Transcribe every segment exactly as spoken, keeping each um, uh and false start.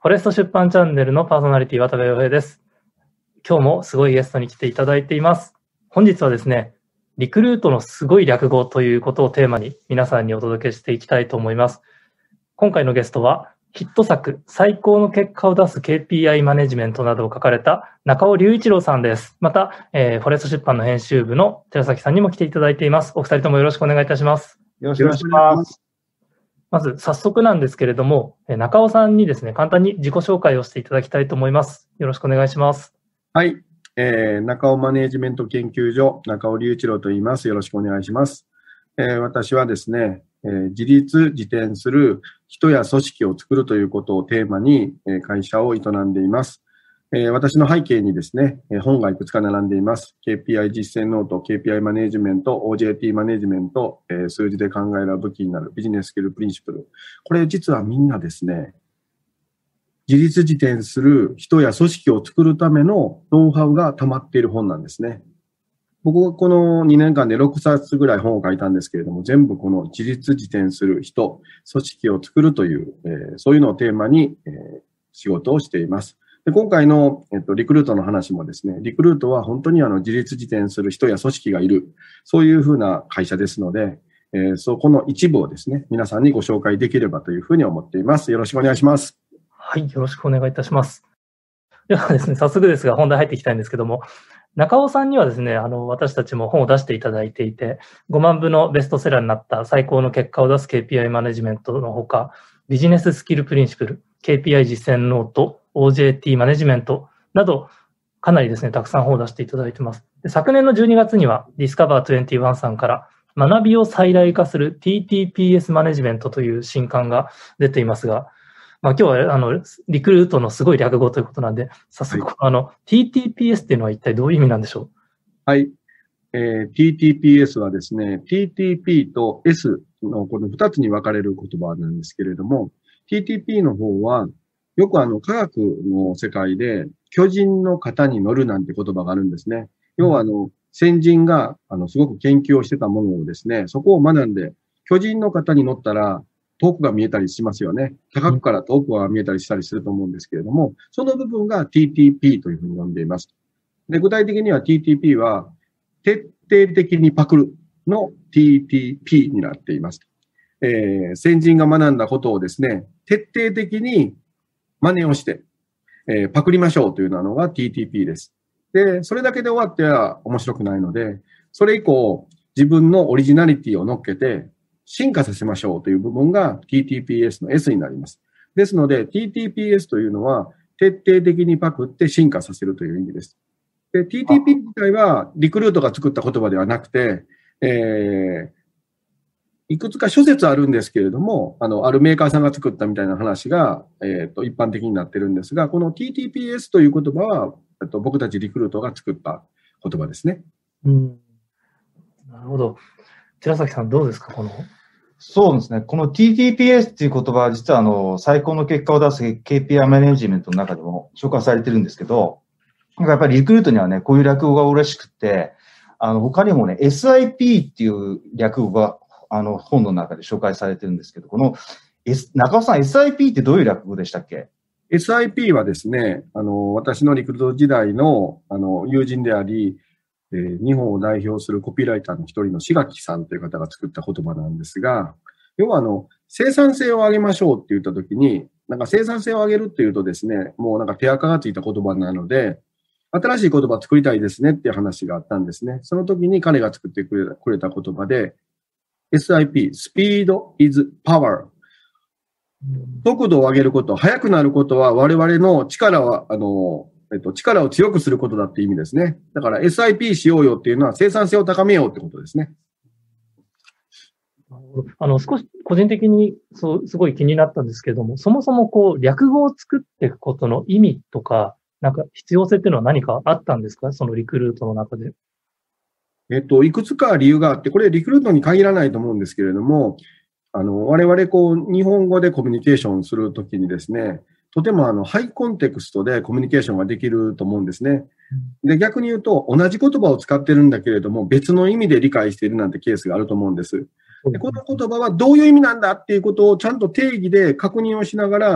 フォレスト出版チャンネルのパーソナリティ渡部陽平です。今日もすごいゲストに来ていただいています。本日はですね、リクルートのすごい略語ということをテーマに皆さんにお届けしていきたいと思います。今回のゲストはヒット作、最高の結果を出す ケーピーアイ マネジメントなどを書かれた中尾隆一郎さんです。また、えー、フォレスト出版の編集部の寺崎さんにも来ていただいています。お二人ともよろしくお願いいたします。 よろしくお願いします。 まず早速なんですけれども、中尾さんにですね、簡単に自己紹介をしていただきたいと思います。よろしくお願いします。 はい、えー、中尾マネジメント研究所、中尾隆一郎と言います。よろしくお願いします。えー、私はですね、えー、自立自転する人や組織を作るということをテーマに、えー、会社を営んでいます。えー、私の背景にですね、本がいくつか並んでいます。ケーピーアイ 実践ノート、ケーピーアイ マネジメント、オージェーティー マネジメント、えー、数字で考える武器になるビジネススキルプリンシプル。これ実はみんなですね、自立自転する人や組織を作るためのノウハウが溜まっている本なんですね。僕はこのにねんかんでろくさつぐらい本を書いたんですけれども、全部この自立自転する人、組織を作るという、えー、そういうのをテーマに、えー、仕事をしています。で今回の、えっと、リクルートの話もですね、リクルートは本当にあの自立自転する人や組織がいる、そういうふうな会社ですので、えー、そこの一部をですね、皆さんにご紹介できればというふうに思っています。よろしくお願いします。 はい、よろしくお願いいたします。ではですね、早速ですが本題入っていきたいんですけども、中尾さんにはですね、あの、私たちも本を出していただいていて、ごまんぶのベストセラーになった最高の結果を出す ケーピーアイ マネジメントのほか、ビジネススキルプリンシプル、ケーピーアイ 実践ノート、オージェーティー マネジメントなど、かなりですね、たくさん本を出していただいています。で昨年のじゅうにがつには、ディスカバーにじゅういちさんから、学びを最大化する ティーティーピーエス マネジメントという新刊が出ていますが、まあ、今日はあのリクルートのすごい略語ということなんで、早速、はい、あの ティーティーピーエス っていうのは一体どういう意味なんでしょう？ はい、えー。ティーティーピーエス はですね、ティーティーピー と S のこのふたつに分かれる言葉なんですけれども、ティーティーピー の方は、よくあの科学の世界で巨人の肩に乗るなんて言葉があるんですね。要はあの先人があのすごく研究をしてたものをですね、そこを学んで、巨人の肩に乗ったら遠くが見えたりしますよね。高くから遠くが見えたりしたりすると思うんですけれども、その部分が ティーティーピー というふうに呼んでいます。で、具体的には ティーティーピー は徹底的にパクるの ティーティーピー になっています。えー、先人が学んだことをですね、徹底的に真似をして、えー、パクりましょうというのが ティーティーピー です。で、それだけで終わっては面白くないので、それ以降、自分のオリジナリティを乗っけて進化させましょうという部分が ティーティーピーエス の S になります。ですので、ティーティーピーエス というのは徹底的にパクって進化させるという意味です。で、ティーティーピー 自体はリクルートが作った言葉ではなくて、えー、いくつか諸説あるんですけれども、あの、あるメーカーさんが作ったみたいな話が、えっと、一般的になってるんですが、この ティーティーピーエス という言葉は、えっと、僕たちリクルートが作った言葉ですね。 うん。なるほど。寺崎さんどうですか、この。 そうですね。この ティーティーピーエス っていう言葉は、実はあの、最高の結果を出す ケーピーアイ マネジメントの中でも紹介されてるんですけど、やっぱりリクルートにはね、こういう略語が多いらしくって、あの、他にもね、エスアイピー っていう略語が、あの、本の中で紹介されてるんですけど、この、S、中尾さん、エスアイピー ってどういう略語でしたっけ？ エスアイピー はですね、あの、私のリクルート時代の、あの、友人であり、えー、日本を代表するコピーライターの一人の志垣さんという方が作った言葉なんですが、要はあの、生産性を上げましょうって言ったときに、なんか生産性を上げるっていうとですね、もうなんか手垢がついた言葉なので、新しい言葉を作りたいですねっていう話があったんですね。その時に彼が作ってくれた、くれた言葉で、エスアイピー、Speed is Power。速度を上げること、速くなることは我々の力は、あの、えっと、力を強くすることだって意味ですね。だから エスアイピー しようよっていうのは生産性を高めようってことですね。 あの、少し個人的にそう、すごい気になったんですけれども、そもそもこう、略語を作っていくことの意味とか、なんか必要性っていうのは何かあったんですか？そのリクルートの中で。 えっと、いくつか理由があって、これリクルートに限らないと思うんですけれども、あの、我々こう、日本語でコミュニケーションするときにですね、とてもあの、ハイコンテクストでコミュニケーションができると思うんですね。で、逆に言うと、同じ言葉を使ってるんだけれども、別の意味で理解しているなんてケースがあると思うんです。でこの言葉はどういう意味なんだっていうことをちゃんと定義で確認をしながら、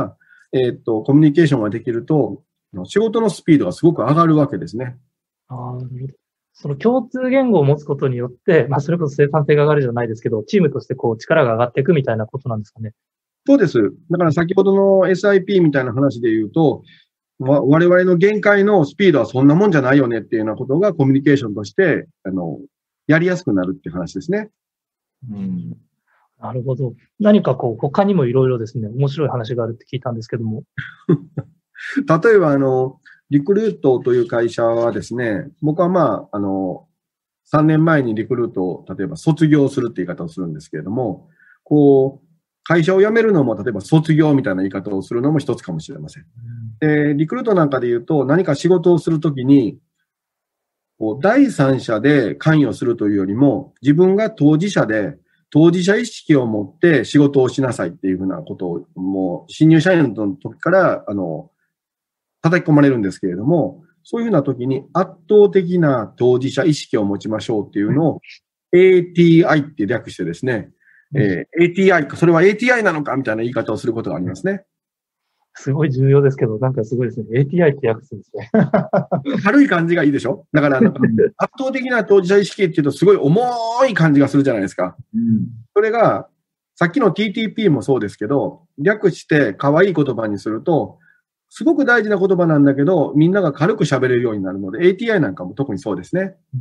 えっと、コミュニケーションができると、仕事のスピードがすごく上がるわけですね。 ああ、なるほど。その共通言語を持つことによって、まあ、それこそ生産性が上がるじゃないですけど、チームとしてこう力が上がっていくみたいなことなんですかね。 そうです。だから先ほどの エスアイピー みたいな話で言うと、わ我々の限界のスピードはそんなもんじゃないよねっていうようなことがコミュニケーションとして、あの、やりやすくなるっていう話ですね。 うん、なるほど。何かこう、他にもいろいろですね、面白い話があるって聞いたんですけども。 例えば、あの、リクルートという会社はですね、僕はまあ、あの、さんねんまえにリクルートを、例えば卒業するって言い方をするんですけれども、こう、会社を辞めるのも、例えば卒業みたいな言い方をするのも一つかもしれません。で、リクルートなんかで言うと、何か仕事をするときに、こう第三者で関与するというよりも、自分が当事者で、当事者意識を持って仕事をしなさいっていうふうなことを、もう、新入社員の時から、あの、叩き込まれるんですけれども、そういうふうな時に圧倒的な当事者意識を持ちましょうっていうのを エーティーアイ って略してですね、えー、エーティーアイ か、それは エーティーアイ なのかみたいな言い方をすることがありますね。 すごい重要ですけど、なんかすごいですね。エーティーアイ って訳すんですね。 軽い感じがいいでしょ？だからなんか圧倒的な当事者意識っていうとすごい重い感じがするじゃないですか。うん、それが、さっきの ティーティーピー もそうですけど、略して可愛い言葉にすると、すごく大事な言葉なんだけど、みんなが軽く喋れるようになるので、エーティーアイ なんかも特にそうですね。うん、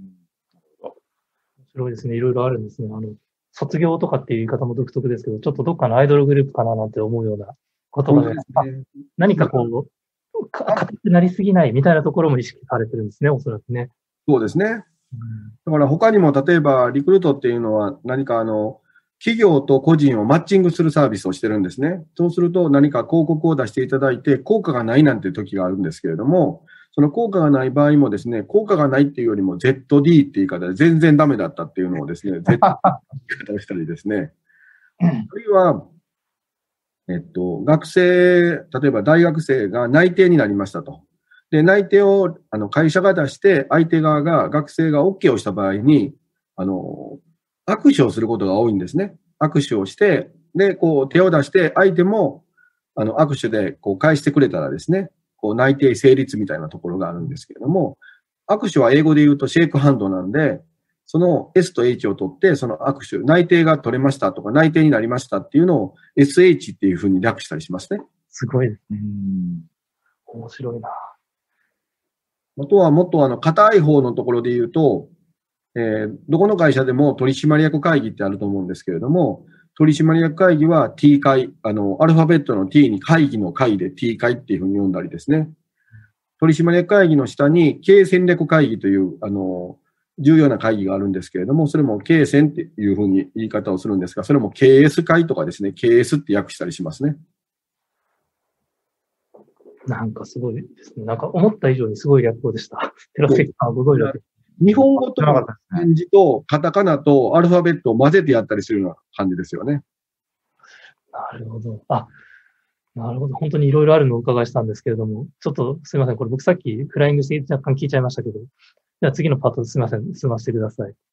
面白いですね。いろいろあるんですね。あの、卒業とかっていう言い方も独特ですけど、ちょっとどっかのアイドルグループかななんて思うような言葉ですね。何かこう、硬くなりすぎないみたいなところも意識されてるんですね、おそらくね。 そうですね。だから他にも例えばリクルートっていうのは何かあの、企業と個人をマッチングするサービスをしてるんですね。そうすると何か広告を出していただいて効果がないなんていう時があるんですけれども、その効果がない場合もですね、効果がないっていうよりも ゼットディー っていう言い方で全然ダメだったっていうのをですね、Z って言い方をしたりですね。あるいは、えっと、学生、例えば大学生が内定になりましたと。で、内定をあの会社が出して、相手側が、学生が OK をした場合に、あの、握手をすることが多いんですね。握手をして、で、こう手を出して、相手も、あの、握手でこう返してくれたらですね、こう内定成立みたいなところがあるんですけれども、握手は英語で言うとシェイクハンドなんで、その S と H を取って、その握手、内定が取れましたとか、内定になりましたっていうのを エスエイチ っていうふうに略したりしますね。 すごいですね。面白いな。 あとはもっとあの、硬い方のところで言うと、えー、どこの会社でも取締役会議ってあると思うんですけれども、取締役会議は T 会、あの、アルファベットの T に会議の会で T 会っていうふうに読んだりですね。取締役会議の下に経営戦略会議という、あの、重要な会議があるんですけれども、それも経営戦っていうふうに言い方をするんですが、それも ケーエス 会とかですね、ケーエス って訳したりしますね。 なんかすごいですね。なんか思った以上にすごい略語でした。寺崎さんはご存知だった。 日本語と漢字とカタカナとアルファベットを混ぜてやったりするような感じですよね。 なるほど。あ、なるほど。本当にいろいろあるのをお伺いしたんですけれども、ちょっとすみません。これ僕さっきフライングして若干聞いちゃいましたけど、じゃあ次のパートすみません。進ませてください。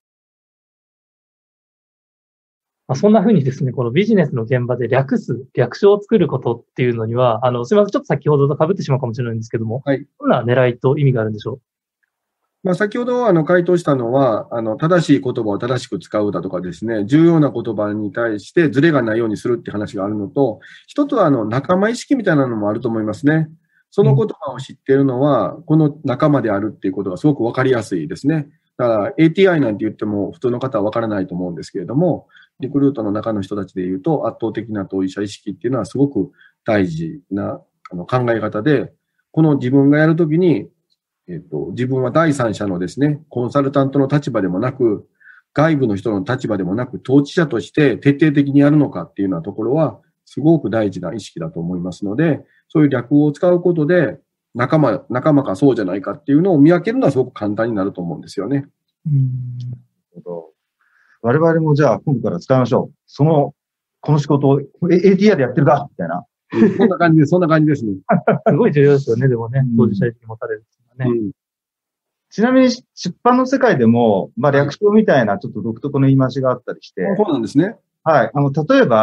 まあ、そんな風にですね、このビジネスの現場で略す、略称を作ることっていうのには、あの、すみません。ちょっと先ほどと被ってしまうかもしれないんですけども、はい。どんな狙いと意味があるんでしょう？ まあ、先ほどあの回答したのは、あの、正しい言葉を正しく使うだとかですね、重要な言葉に対してズレがないようにするって話があるのと、一つはあの、仲間意識みたいなのもあると思いますね。その言葉を知っているのは、この仲間であるっていうことがすごくわかりやすいですね。だから エーティーアイ なんて言っても普通の方はわからないと思うんですけれども、リクルートの中の人たちで言うと圧倒的な当事者意識っていうのはすごく大事なあの考え方で、この自分がやるときに、えっと、自分は第三者のですね、コンサルタントの立場でもなく、外部の人の立場でもなく、当事者として徹底的にやるのかっていうようなところは、すごく大事な意識だと思いますので、そういう略語を使うことで、仲間、仲間かそうじゃないかっていうのを見分けるのはすごく簡単になると思うんですよね。 うん。我々もじゃあ今度から使いましょう。その、この仕事を エーティーアイ でやってるかみたいな。 そんな感じです、そんな感じですね。 すごい重要ですよね、でもね、当事者意識持たれるっていうのはね。うん、 ちなみに出版の世界でも、まあ略称みたいなちょっと独特の言い回しがあったりして。 そうなんですね。 はい。あの、例えば、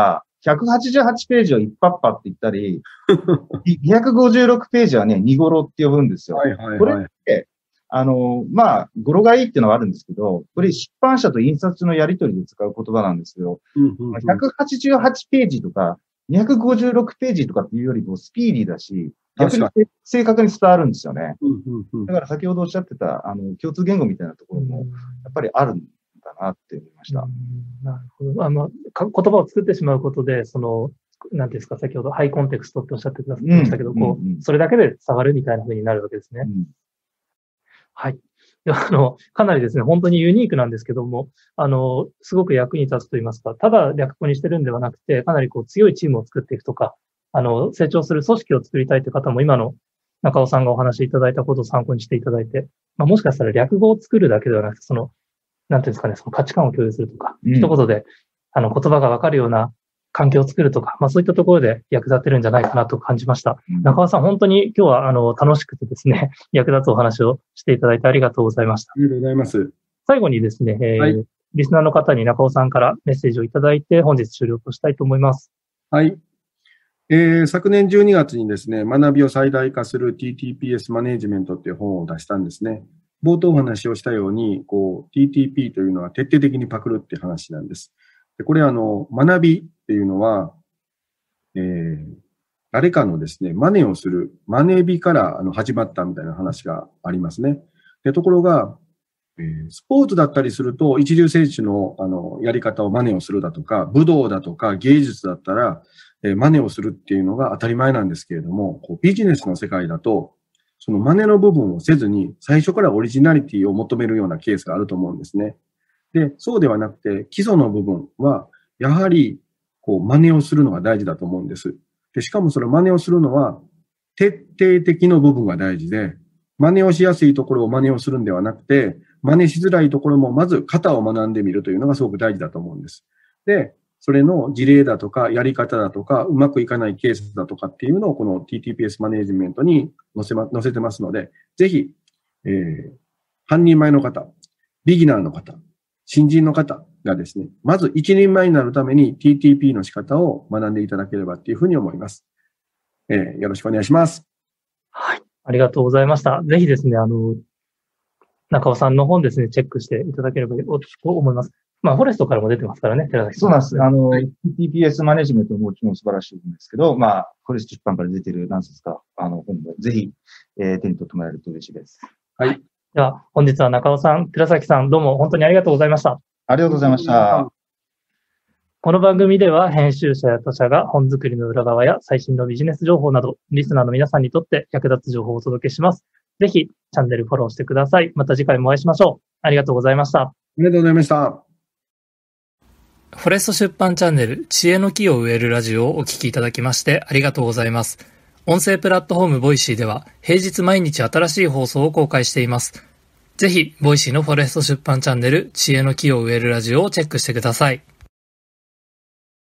ひゃくはちじゅうはちページをいっぱっぱって言ったり、にひゃくごじゅうろくページはね、にごろって呼ぶんですよ。 はいはいはい。 これって、あの、まあ、語呂がいいっていうのはあるんですけど、これ出版社と印刷のやり取りで使う言葉なんですけど、 うんうんうん、 ひゃくはちじゅうはちページとか、にひゃくごじゅうろくページとかっていうよりもスピーディーだし、逆に正確に伝わるんですよね。 うんうんうん、 だから先ほどおっしゃってた、あの、共通言語みたいなところも、やっぱりあるんだなって思いました。 うん、なるほど。あの、か言葉を作ってしまうことで、その、なんていうんですか、先ほどハイコンテクストっておっしゃってくださいましたけど、うん、こう、うんうん、それだけで伝わるみたいな風になるわけですね。うん、はい。では、あの、かなりですね、本当にユニークなんですけども、あの、すごく役に立つと言いますか、ただ略語にしてるんではなくて、かなりこう強いチームを作っていくとか、あの、成長する組織を作りたいという方も今の中尾さんがお話しいただいたことを参考にしていただいて、まあ、もしかしたら略語を作るだけではなくて、その、なんていうんですかね、その価値観を共有するとか、うん、一言で、あの、言葉がわかるような環境を作るとか、まあそういったところで役立ってるんじゃないかなと感じました。うん、中尾さん、本当に今日は、あの、楽しくてですね、役立つお話をしていただいてありがとうございました。 ありがとうございます。 最後にですね、えーはい、リスナーの方に中尾さんからメッセージをいただいて、本日終了としたいと思います。 はい。えー、昨年じゅうにがつにですね、学びを最大化する ティーティーピーエス マネージメントっていう本を出したんですね。冒頭お話をしたように、こう、ティーティーピー というのは徹底的にパクるっていう話なんです。で、これあの、学びっていうのは、えー、誰かのですね、真似をする、真似びからあの始まったみたいな話がありますね。で、ところが、えー、スポーツだったりすると、一流選手のあの、やり方を真似をするだとか、武道だとか芸術だったら、えー、真似をするっていうのが当たり前なんですけれども、こうビジネスの世界だと、その真似の部分をせずに、最初からオリジナリティを求めるようなケースがあると思うんですね。で、そうではなくて、基礎の部分は、やはり、こう、真似をするのが大事だと思うんです。で、しかもそれ真似をするのは、徹底的の部分が大事で、真似をしやすいところを真似をするんではなくて、真似しづらいところもまず型を学んでみるというのがすごく大事だと思うんです。で、それの事例だとか、やり方だとか、うまくいかないケースだとかっていうのをこの ティーティーピーエス マネージメントに載せま、載せてますので、ぜひ、えー、半人前の方、ビギナーの方、新人の方がですね、まず一人前になるために ティーティーピー の仕方を学んでいただければっていうふうに思います。えー、よろしくお願いします。 はい。ありがとうございました。ぜひですね、あの、中尾さんの本ですね、チェックしていただければと思います。まあ、フォレストからも出てますからね、寺崎さん。そうなんです。あの、はい、ティーティーピーエス マネジメントももちろん素晴らしいんですけど、まあ、フォレスト出版から出ている何冊か、あの、本もぜひ、えー、手に取ってもらえると嬉しいです。 はい。 では、本日は中尾さん、寺崎さん、どうも本当にありがとうございました。 ありがとうございました。 この番組では、編集者や他社が本作りの裏側や最新のビジネス情報など、リスナーの皆さんにとって役立つ情報をお届けします。ぜひ、チャンネルフォローしてください。また次回もお会いしましょう。ありがとうございました。 ありがとうございました。 フォレスト出版チャンネル、知恵の木を植えるラジオをお聞きいただきましてありがとうございます。音声プラットフォームボイシーでは、平日毎日新しい放送を公開しています。ぜひ、ボイシーのフォレスト出版チャンネル、知恵の木を植えるラジオをチェックしてください。